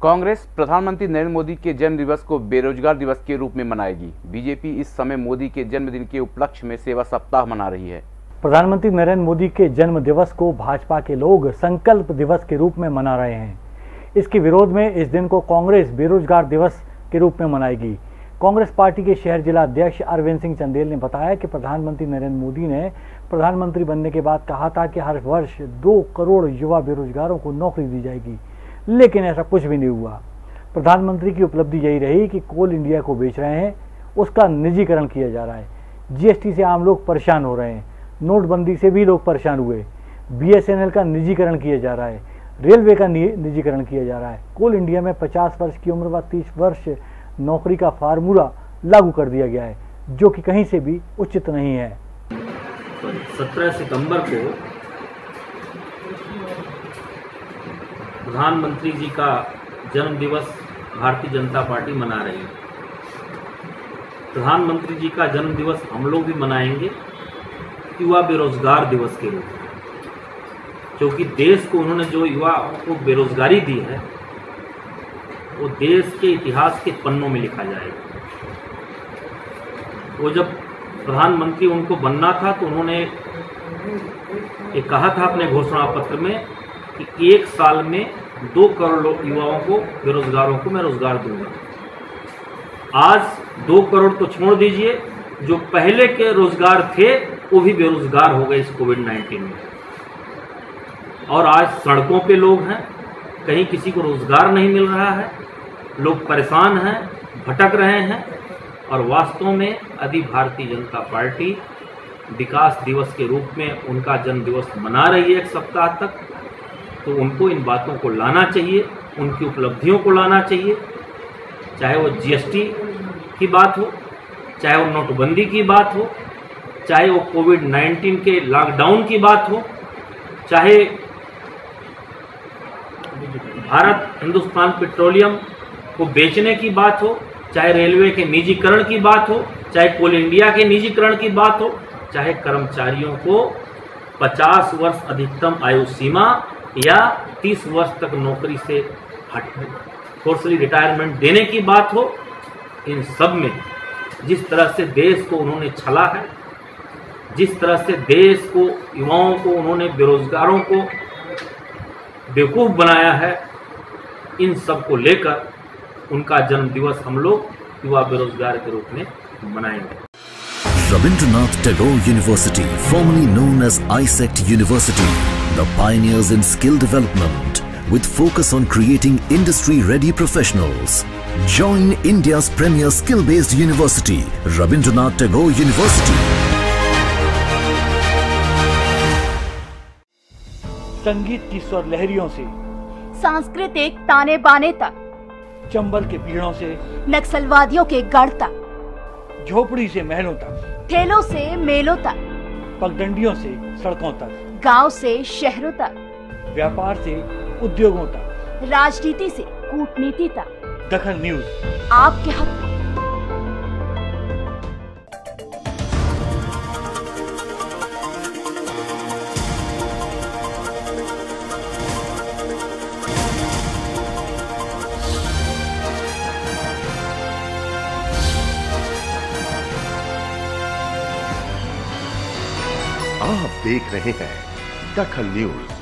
कांग्रेस प्रधानमंत्री नरेंद्र मोदी के जन्म दिवस को बेरोजगार दिवस के रूप में मनाएगी। बीजेपी इस समय मोदी के जन्मदिन के उपलक्ष्य में सेवा सप्ताह मना रही है। प्रधानमंत्री नरेंद्र मोदी के जन्म दिवस को भाजपा के लोग संकल्प दिवस के रूप में मना रहे हैं। इसके विरोध में इस दिन को कांग्रेस बेरोजगार दिवस के रूप में मनाएगी। कांग्रेस पार्टी के शहर जिला अध्यक्ष अरविंद सिंह चंदेल ने बताया कि प्रधानमंत्री नरेंद्र मोदी ने प्रधानमंत्री बनने के बाद कहा था कि हर वर्ष 2 करोड़ युवा बेरोजगारों को नौकरी दी जाएगी, लेकिन ऐसा कुछ भी नहीं हुआ। प्रधानमंत्री की उपलब्धि यही रही कि कोल इंडिया को बेच रहे हैं, उसका निजीकरण किया जा रहा है। जीएसटी से आम लोग परेशान हो रहे हैं, नोटबंदी से भी लोग परेशान हुए। बीएसएनएल का निजीकरण किया जा रहा है, रेलवे का निजीकरण किया जा रहा है। कोल इंडिया में 50 वर्ष की उम्र व 30 वर्ष नौकरी का फार्मूला लागू कर दिया गया है, जो कि कहीं से भी उचित नहीं है। 17 सितंबर को प्रधानमंत्री जी का जन्म दिवस भारतीय जनता पार्टी मना रही है। प्रधानमंत्री जी का जन्म दिवस हम लोग भी मनाएंगे युवा बेरोजगार दिवस के रूप में, क्योंकि देश को उन्होंने जो युवाओं को बेरोजगारी दी है वो देश के इतिहास के पन्नों में लिखा जाएगा। वो जब प्रधानमंत्री उनको बनना था तो उन्होंने ये कहा था अपने घोषणा पत्र में कि 1 साल में 2 करोड़ युवाओं को बेरोजगारों को मैं रोजगार दूंगा। आज 2 करोड़ तो छोड़ दीजिए, जो पहले के रोजगार थे वो भी बेरोजगार हो गए इस कोविड-19 में। और आज सड़कों पे लोग हैं, कहीं किसी को रोजगार नहीं मिल रहा है, लोग परेशान हैं, भटक रहे हैं। और वास्तव में यदि भारतीय जनता पार्टी विकास दिवस के रूप में उनका जन्म दिवस मना रही है 1 सप्ताह तक, तो उनको इन बातों को लाना चाहिए, उनकी उपलब्धियों को लाना चाहिए। चाहे वो जीएसटी की बात हो, चाहे वो नोटबंदी की बात हो, चाहे वो कोविड-19 के लॉकडाउन की बात हो, चाहे भारत हिंदुस्तान पेट्रोलियम को बेचने की बात हो, चाहे रेलवे के निजीकरण की बात हो, चाहे कोल इंडिया के निजीकरण की बात हो, चाहे कर्मचारियों को 50 वर्ष अधिकतम आयु सीमा या 30 वर्ष तक नौकरी से फोर्सली रिटायरमेंट देने की बात हो। इन सब में जिस तरह से देश को उन्होंने छला है, जिस तरह से देश को, युवाओं को उन्होंने बेरोजगारों को बेवकूफ़ बनाया है, इन सब को लेकर उनका जन्म दिवस हम लोग युवा बेरोजगार के रूप में मनाएंगे। Rabindranath Tagore University, formerly known as ISECT University, the pioneers in skill development with focus on creating industry-ready professionals. Join India's premier skill-based university, Rabindranath Tagore University. संगीत की स्वर लहरियों से सांस्कृतिक ताने बाने तक, चंबल के पीड़ों से नक्सलवादियों के गढ़ तक, झोपड़ी से महलों तक, ठेलों से मेलों तक, पगडंडियों से सड़कों तक, गांव से शहरों तक, व्यापार से उद्योगों तक, राजनीति से कूटनीति तक, दखल न्यूज आपके हक में। आप देख रहे हैं दखल न्यूज।